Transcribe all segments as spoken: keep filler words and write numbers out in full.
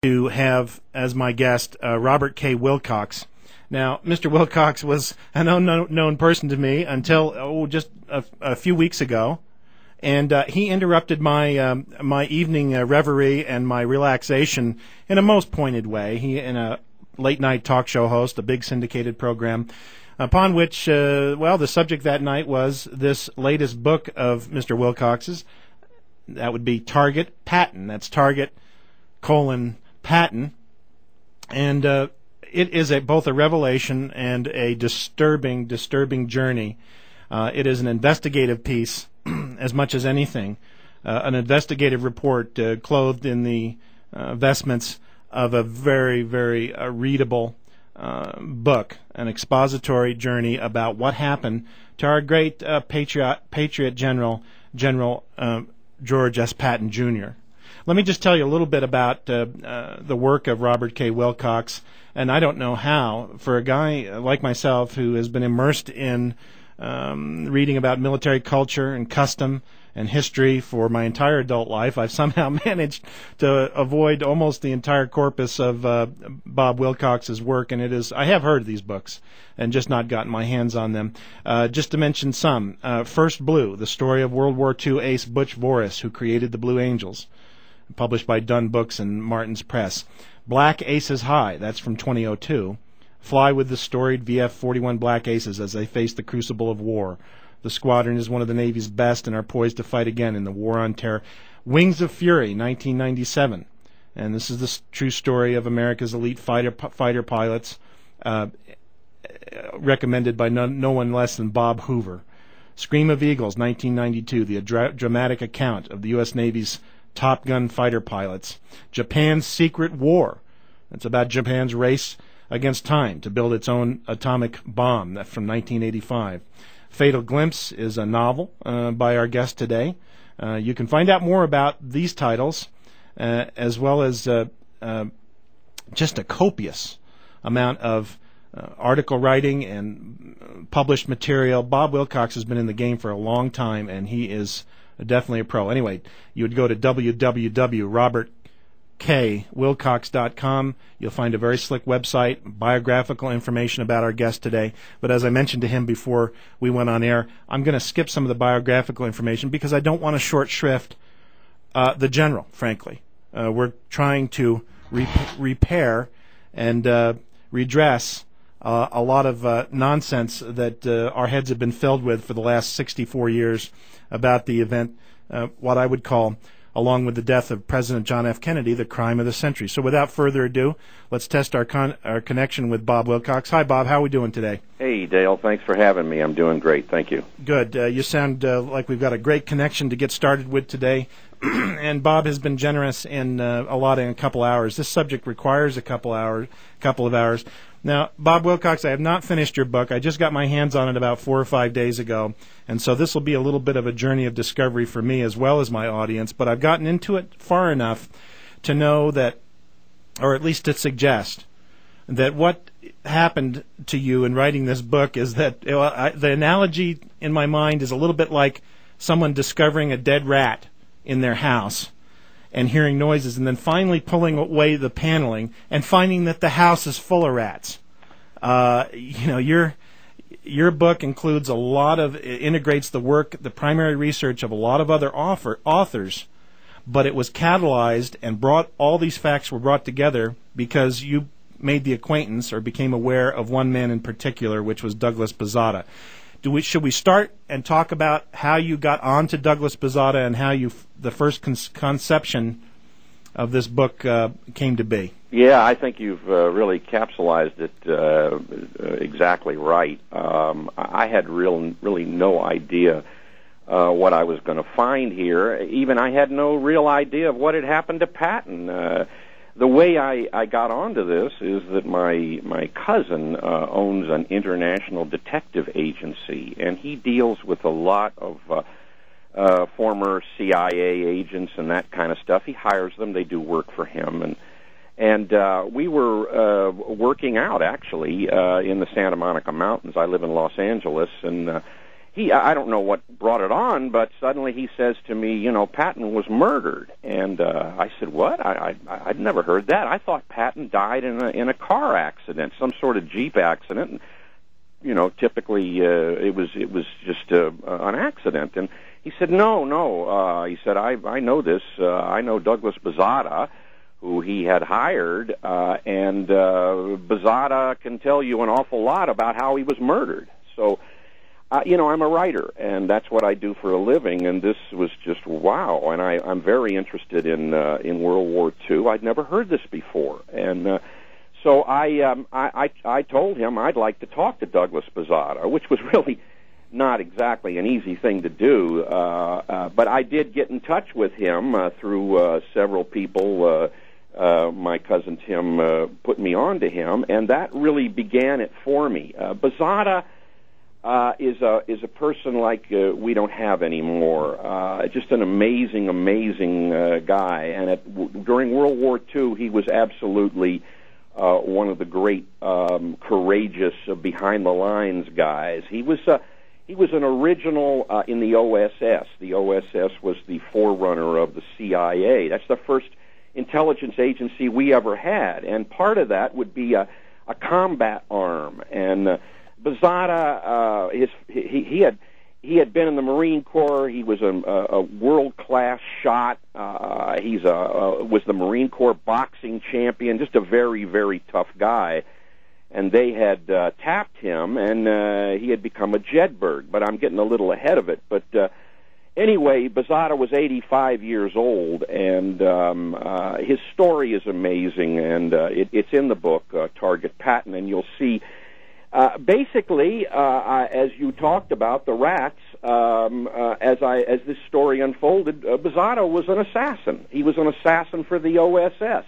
to have as my guest uh, Robert K. Wilcox. Now, Mister Wilcox was an unknown person to me until oh, just a, a few weeks ago, and uh, he interrupted my um, my evening uh, reverie and my relaxation in a most pointed way. He, in a late-night talk show host, a big syndicated program, upon which, uh, well, the subject that night was this latest book of Mister Wilcox's. That would be Target Patton. That's Target colon Patton, and uh, it is a, both a revelation and a disturbing, disturbing journey. Uh, it is an investigative piece, as much as anything, uh, an investigative report uh, clothed in the uh, vestments of a very, very uh, readable uh, book, an expository journey about what happened to our great uh, patriot, patriot general, General uh, George S. Patton, Junior Let me just tell you a little bit about uh, uh, the work of Robert K. Wilcox, and I don't know how, for a guy like myself who has been immersed in um, reading about military culture and custom and history for my entire adult life, I've somehow managed to avoid almost the entire corpus of uh, Bob Wilcox's work, and it is, I have heard of these books and just not gotten my hands on them. Uh, just to mention some, uh, First Blue, the story of World War Two ace Butch Voris, who created the Blue Angels, published by Dunn Books and Martin's Press. Black Aces High, that's from twenty oh two. Fly with the storied V F forty-one Black Aces as they face the crucible of war. The squadron is one of the Navy's best and are poised to fight again in the War on Terror. Wings of Fury, nineteen ninety-seven. And this is the true story of America's elite fighter fighter pilots, uh, recommended by no, no one less than Bob Hoover. Scream of Eagles, nineteen ninety-two, the dra- dramatic account of the U S Navy's Top Gun fighter pilots. Japan's Secret War. It's about Japan's race against time to build its own atomic bomb. That's from nineteen eighty-five. Fatal Glimpse is a novel uh, by our guest today. Uh, you can find out more about these titles, uh, as well as uh, uh, just a copious amount of uh, article writing and published material. Bob Wilcox has been in the game for a long time, and he is definitely a pro. Anyway, you would go to w w w dot robert k wilcox dot com. You'll find a very slick website, biographical information about our guest today. But as I mentioned to him before we went on air, I'm going to skip some of the biographical information because I don't want to short shrift uh, the general, frankly. Uh, we're trying to re- repair and uh, redress uh, a lot of uh, nonsense that uh, our heads have been filled with for the last sixty-four years about the event, uh, what I would call, along with the death of President John F. Kennedy, the crime of the century. So without further ado, let's test our con- our connection with Bob Wilcox. Hi, Bob. How are we doing today? Hey, Dale. Thanks for having me. I'm doing great. Thank you. Good. Uh, you sound uh, like we've got a great connection to get started with today. And Bob has been generous in uh, allotting a couple hours. This subject requires a couple hours, couple of hours. Now, Bob Wilcox, I have not finished your book. I just got my hands on it about four or five days ago, and so this will be a little bit of a journey of discovery for me as well as my audience, but I've gotten into it far enough to know that, or at least to suggest, that what happened to you in writing this book is that, you know, I, the analogy in my mind is a little bit like someone discovering a dead rat in their house and hearing noises, and then finally pulling away the paneling and finding that the house is full of rats. Uh, you know, your your book includes a lot of, it integrates the work, the primary research of a lot of other author, authors, but it was catalyzed and brought, all these facts were brought together because you made the acquaintance or became aware of one man in particular, which was Douglas Pizzata. Do we, should we start and talk about how you got onto Douglas Pizzata and how you the first con- conception of this book uh, came to be? Yeah, I think you've uh, really capsulized it uh, exactly right. Um, I had real, really no idea uh, what I was going to find here. Even I had no real idea of what had happened to Patton. Uh, The way I, I got onto this is that my my cousin uh, owns an international detective agency, and he deals with a lot of uh, uh, former C I A agents and that kind of stuff. He hires them; they do work for him, and and uh, we were uh, working out actually uh, in the Santa Monica Mountains. I live in Los Angeles, and uh, he, I don't know what brought it on, but suddenly he says to me, you know, Patton was murdered. And uh, I said, what? I, I, I'd never heard that. I thought Patton died in a, in a car accident, some sort of Jeep accident. And, you know, typically uh, it was it was just uh, an accident. And he said, no, no. Uh, he said, I, I know this. Uh, I know Douglas Bazada, who he had hired, uh, and uh, Bazada can tell you an awful lot about how he was murdered. So, uh, you know, I'm a writer, and that's what I do for a living, and this was just wow. And I, I'm very interested in uh, in World War Two. I'd never heard this before, and uh, so I, um, I, I I told him I'd like to talk to Douglas Bazada, which was really not exactly an easy thing to do, uh, uh, but I did get in touch with him uh, through uh, several people. Uh, uh, my cousin Tim uh, put me on to him, and that really began it for me. Uh, Bazada uh, is a is a person like uh, we don't have anymore. Uh, just an amazing, amazing uh, guy, and at, w- during World War Two, he was absolutely uh, one of the great, um, courageous, uh, behind the lines guys. He was uh, He was an original uh, in the O S S. The O S S was the forerunner of the C I A. That's the first intelligence agency we ever had, and part of that would be a, a combat arm. And uh, Bazada, uh, his, he, he had he had been in the Marine Corps. He was a, a world class shot. Uh, he's a, a was the Marine Corps boxing champion. Just a very very tough guy. And they had uh, tapped him, and uh, he had become a Jedburgh. But I'm getting a little ahead of it. But uh, anyway, Bazada was eighty-five years old, and um, uh, his story is amazing, and uh, it, it's in the book, uh, Target Patton, and you'll see, uh, basically, uh, I, as you talked about, the rats, um, uh, as, I, as this story unfolded, uh, Bazada was an assassin. He was an assassin for the O S S.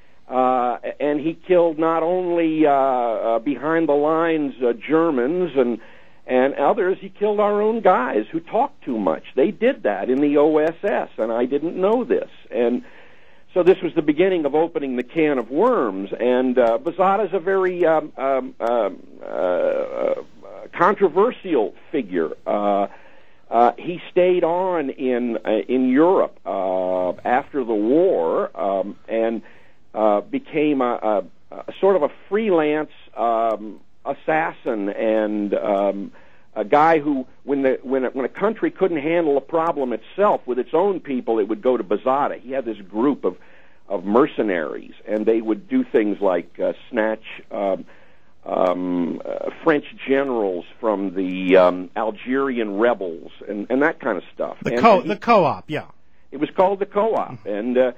Uh, and he killed not only uh, uh, behind-the-lines uh, Germans and and others, he killed our own guys who talked too much. They did that in the O S S, and I didn't know this. And so this was the beginning of opening the can of worms. And uh, Bazada's a very um, um, um, uh, uh, controversial figure. Uh, uh, he stayed on in uh, in Europe uh, after the war, um, and Uh, became a, a, a sort of a freelance um, assassin and um, a guy who, when the when a, when a country couldn't handle a problem itself with its own people, it would go to Bazada. He had this group of of mercenaries, and they would do things like uh, snatch um, um, uh, French generals from the um, Algerian rebels and, and that kind of stuff. The and, co and he, the co-op, yeah. It was called the co-op, and. Uh,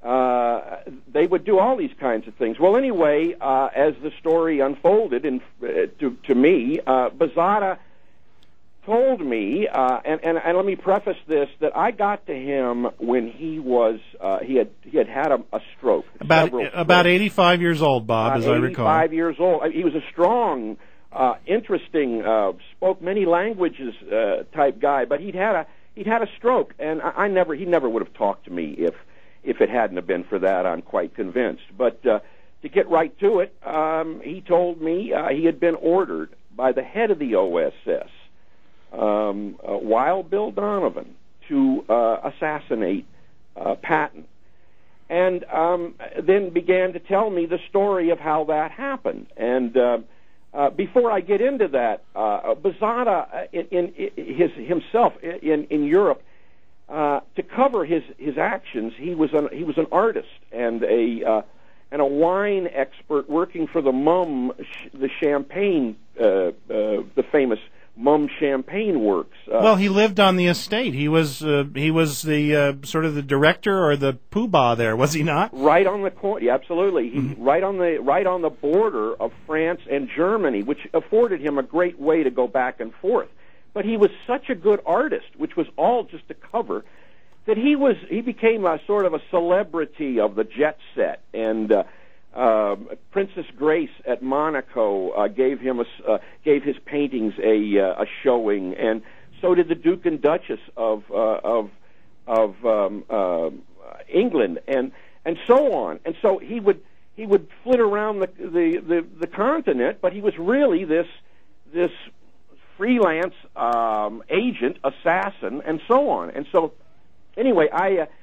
Uh, they would do all these kinds of things. Well, anyway, uh, as the story unfolded, and uh, to, to me, uh, Bazada told me, uh, and, and, and let me preface this, that I got to him when he was uh, he had he had had a, a stroke. About about eighty-five years old, Bob, as I recall. eighty-five years old. He was a strong, uh, interesting, uh, spoke many languages uh, type guy, but he'd had a he'd had a stroke, and I, I never he never would have talked to me if. If it hadn't have been for that, I'm quite convinced. But uh, to get right to it, um, he told me uh, he had been ordered by the head of the O S S, um, uh, Wild Bill Donovan, to uh, assassinate uh, Patton. And um, then began to tell me the story of how that happened. And uh, uh, before I get into that, uh, Bazada, in, in, in his, himself in, in Europe, Uh, to cover his, his actions, he was an he was an artist and a uh, and a wine expert working for the Mumm, the Champagne, uh, uh, the famous Mumm Champagne Works. Uh, well, he lived on the estate. He was uh, he was the uh, sort of the director or the poobah there, was he not? Right on the corner, yeah, absolutely. He, mm-hmm. Right on the right on the border of France and Germany, which afforded him a great way to go back and forth. But he was such a good artist, which was all just a cover, that he was he became a sort of a celebrity of the jet set. And uh, uh, Princess Grace at Monaco uh, gave him a, uh, gave his paintings a uh, a showing, and so did the Duke and Duchess of uh, of of um, uh, England, and and so on. And so he would he would flit around the the the, the continent, but he was really this this. freelance um, agent, assassin, and so on. And so, anyway, I uh,